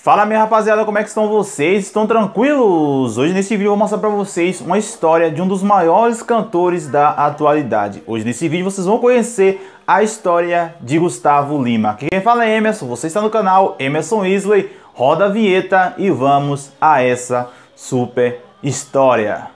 Fala minha rapaziada, como é que estão vocês? Estão tranquilos? Hoje nesse vídeo eu vou mostrar pra vocês uma história de um dos maiores cantores da atualidade. Hoje nesse vídeo vocês vão conhecer a história de Gustavo Lima. Aqui quem fala é Emerson, você está no canal Emerson Isley. Roda a vinheta e vamos a essa super história.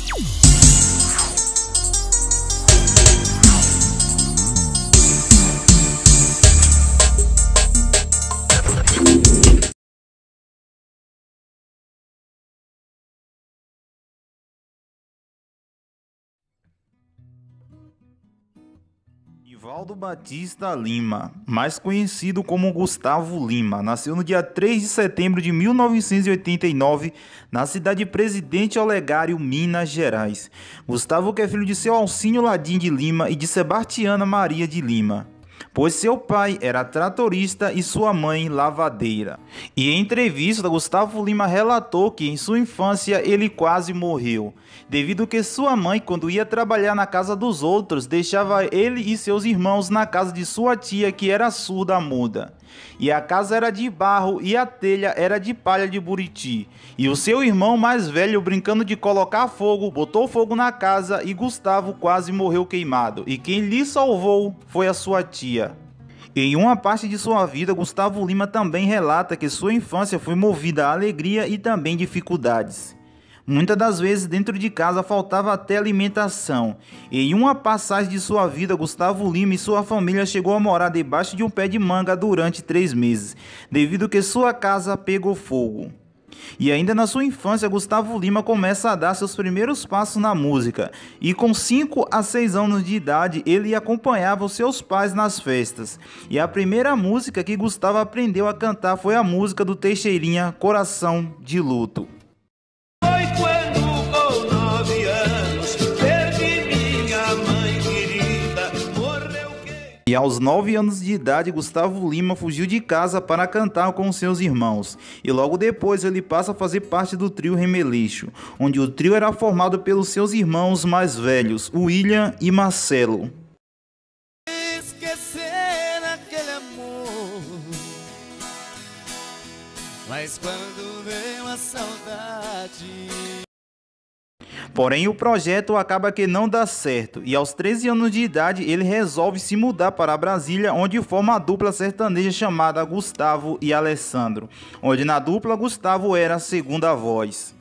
Nivaldo Batista Lima, mais conhecido como Gustavo Lima, nasceu no dia 3 de setembro de 1989 na cidade de Presidente Olegário, Minas Gerais. Gustavo que é filho de seu Alcínio Ladim de Lima e de Sebastiana Maria de Lima, pois seu pai era tratorista e sua mãe lavadeira. E em entrevista, Gustavo Lima relatou que em sua infância ele quase morreu, devido que sua mãe, quando ia trabalhar na casa dos outros, deixava ele e seus irmãos na casa de sua tia, que era surda-muda. E a casa era de barro e a telha era de palha de buriti. E o seu irmão mais velho, brincando de colocar fogo, botou fogo na casa e Gustavo quase morreu queimado. E quem lhe salvou foi a sua tia. Em uma parte de sua vida, Gustavo Lima também relata que sua infância foi movida a alegria e também dificuldades. Muitas das vezes dentro de casa faltava até alimentação. Em uma passagem de sua vida, Gustavo Lima e sua família chegou a morar debaixo de um pé de manga durante 3 meses, devido que sua casa pegou fogo. E ainda na sua infância, Gustavo Lima começa a dar seus primeiros passos na música, e com 5 a 6 anos de idade ele acompanhava os seus pais nas festas. E a primeira música que Gustavo aprendeu a cantar foi a música do Teixeirinha, Coração de Luto. E aos 9 anos de idade, Gustavo Lima fugiu de casa para cantar com seus irmãos. E logo depois ele passa a fazer parte do trio Remeleixo, onde o trio era formado pelos seus irmãos mais velhos, William e Marcelo. Esquecer aquele amor, mas quando veio a saudade. Porém, o projeto acaba que não dá certo, e aos 13 anos de idade ele resolve se mudar para Brasília, onde forma a dupla sertaneja chamada Gustavo e Alessandro, onde na dupla Gustavo era a segunda voz.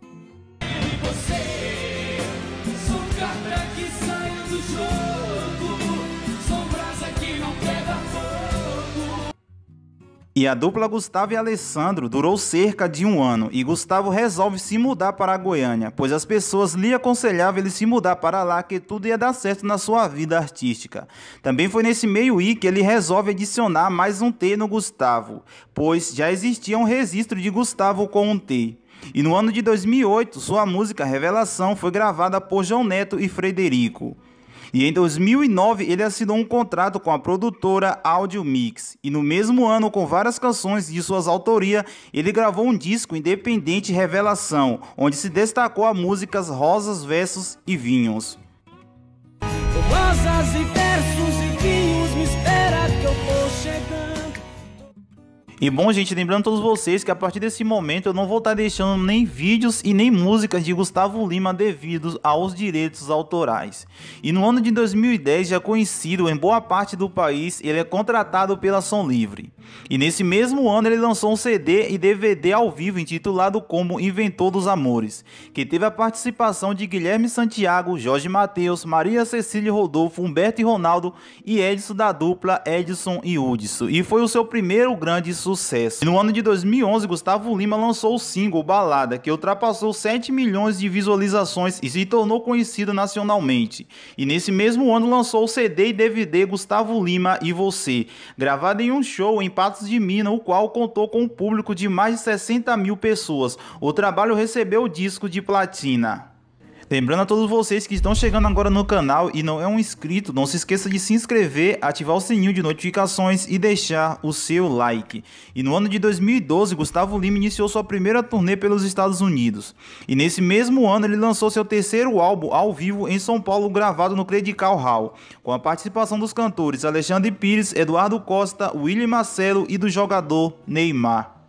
E a dupla Gustavo e Alessandro durou cerca de 1 ano, e Gustavo resolve se mudar para Goiânia, pois as pessoas lhe aconselhavam ele se mudar para lá, que tudo ia dar certo na sua vida artística. Também foi nesse meio que ele resolve adicionar mais um T no Gustavo, pois já existia um registro de Gustavo com um T. E no ano de 2008, sua música Revelação foi gravada por João Neto e Frederico. E em 2009 ele assinou um contrato com a produtora Audio Mix. E no mesmo ano, com várias canções de suas autoria, ele gravou um disco independente, Revelação, onde se destacou as músicas Rosas, Versos e Vinhos. Rosas e versos e vinhos, me espera que eu tô chegando. E bom, gente, lembrando a todos vocês que a partir desse momento eu não vou estar deixando nem vídeos e nem músicas de Gustavo Lima devido aos direitos autorais. E no ano de 2010, já conhecido em boa parte do país, ele é contratado pela Som Livre. E nesse mesmo ano ele lançou um CD e DVD ao vivo intitulado como Inventor dos Amores, que teve a participação de Guilherme Santiago, Jorge Mateus, Maria Cecília Rodolfo, Humberto e Ronaldo e Edson da dupla Edson e Hudson, e foi o seu primeiro grande sucesso. E no ano de 2011, Gustavo Lima lançou o single Balada, que ultrapassou 7 milhões de visualizações e se tornou conhecido nacionalmente. E nesse mesmo ano lançou o CD e DVD Gustavo Lima e Você, gravado em um show em Patos de Minas, o qual contou com um público de mais de 60 mil pessoas. O trabalho recebeu o disco de platina. Lembrando a todos vocês que estão chegando agora no canal e não é um inscrito, não se esqueça de se inscrever, ativar o sininho de notificações e deixar o seu like. E no ano de 2012, Gustavo Lima iniciou sua primeira turnê pelos Estados Unidos. E nesse mesmo ano ele lançou seu terceiro álbum ao vivo em São Paulo, gravado no Credical Hall, com a participação dos cantores Alexandre Pires, Eduardo Costa, William Marcelo e do jogador Neymar.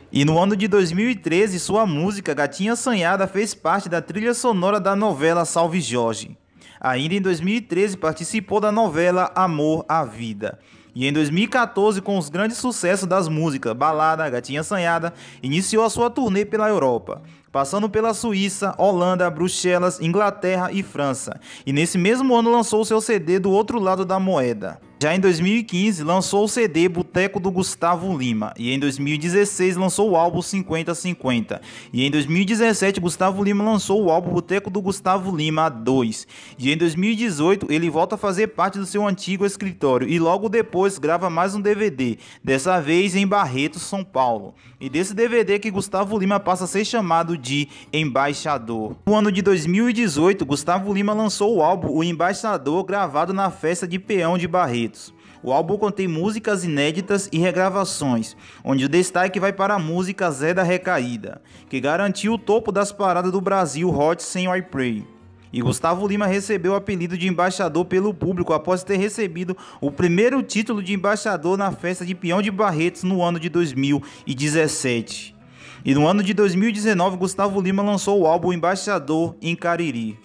E no ano de 2013, sua música Gatinha Assanhada fez parte da trilha sonora da novela Salve Jorge. Ainda em 2013, participou da novela Amor à Vida. E em 2014, com os grandes sucessos das músicas Balada, Gatinha Assanhada, iniciou a sua turnê pela Europa, passando pela Suíça, Holanda, Bruxelas, Inglaterra e França. E nesse mesmo ano lançou seu CD Do Outro Lado da Moeda. Já em 2015, lançou o CD Boteco do Gustavo Lima. E em 2016, lançou o álbum 50-50. E em 2017, Gustavo Lima lançou o álbum Boteco do Gustavo Lima 2. E em 2018, ele volta a fazer parte do seu antigo escritório. E logo depois, grava mais um DVD. Dessa vez em Barretos, São Paulo. E desse DVD que Gustavo Lima passa a ser chamado de Embaixador. No ano de 2018, Gustavo Lima lançou o álbum O Embaixador, gravado na festa de peão de Barretos. O álbum contém músicas inéditas e regravações, onde o destaque vai para a música Zé da Recaída, que garantiu o topo das paradas do Brasil Hot 100 I Pray. E Gustavo Lima recebeu o apelido de embaixador pelo público após ter recebido o primeiro título de embaixador na festa de peão de Barretos no ano de 2017. E no ano de 2019, Gustavo Lima lançou o álbum Embaixador em Cariri.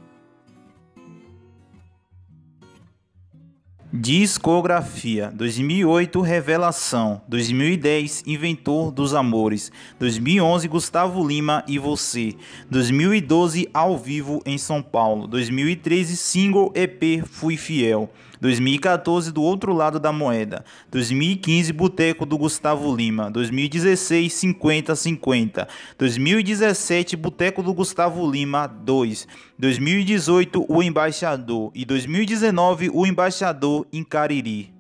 Discografia: 2008 Revelação, 2010 Inventor dos Amores, 2011 Gustavo Lima e Você, 2012 Ao Vivo em São Paulo, 2013 Single EP Fui Fiel, 2014 Do Outro Lado da Moeda, 2015 Boteco do Gustavo Lima, 2016 50-50, 2017 Boteco do Gustavo Lima 2, 2018 O Embaixador e 2019 O Embaixador em Cariri.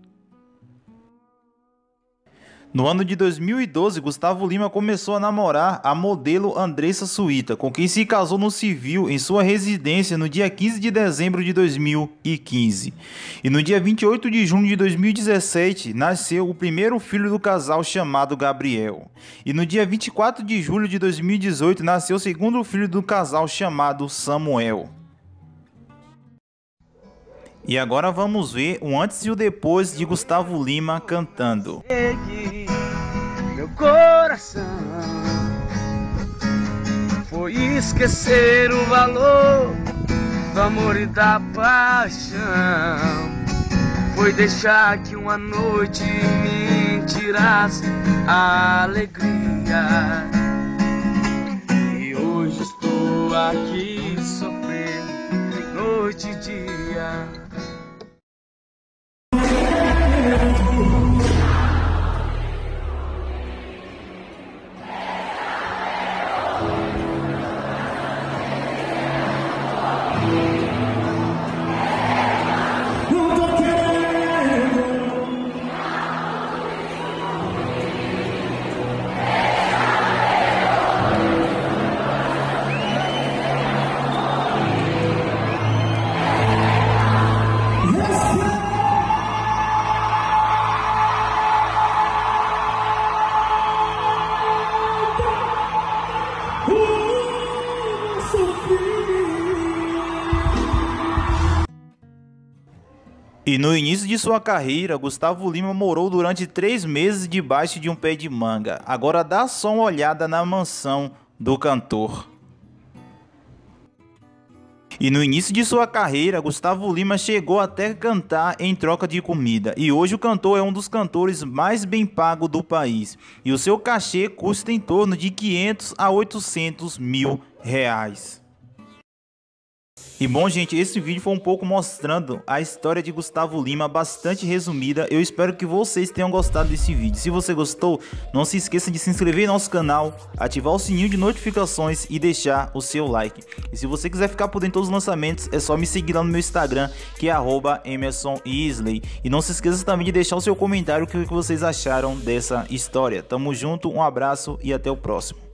No ano de 2012, Gustavo Lima começou a namorar a modelo Andressa Suíta, com quem se casou no civil em sua residência no dia 15 de dezembro de 2015. E no dia 28 de junho de 2017, nasceu o primeiro filho do casal, chamado Gabriel. E no dia 24 de julho de 2018, nasceu o segundo filho do casal, chamado Samuel. E agora vamos ver o antes e o depois de Gustavo Lima cantando. Meu coração foi esquecer o valor do amor e da paixão. Foi deixar que uma noite me tirasse a alegria. E hoje estou aqui sofrendo noite e dia. E no início de sua carreira, Gustavo Lima morou durante 3 meses debaixo de um pé de manga. Agora dá só uma olhada na mansão do cantor. E no início de sua carreira, Gustavo Lima chegou até cantar em troca de comida. E hoje o cantor é um dos cantores mais bem pagos do país. E o seu cachê custa em torno de 500 a 800 mil reais. E bom, gente, esse vídeo foi um pouco mostrando a história de Gustavo Lima, bastante resumida. Eu espero que vocês tenham gostado desse vídeo. Se você gostou, não se esqueça de se inscrever no nosso canal, ativar o sininho de notificações e deixar o seu like. E se você quiser ficar por dentro dos lançamentos, é só me seguir lá no meu Instagram, que é @EmersonIsley. E não se esqueça também de deixar o seu comentário, o que vocês acharam dessa história. Tamo junto, um abraço e até o próximo.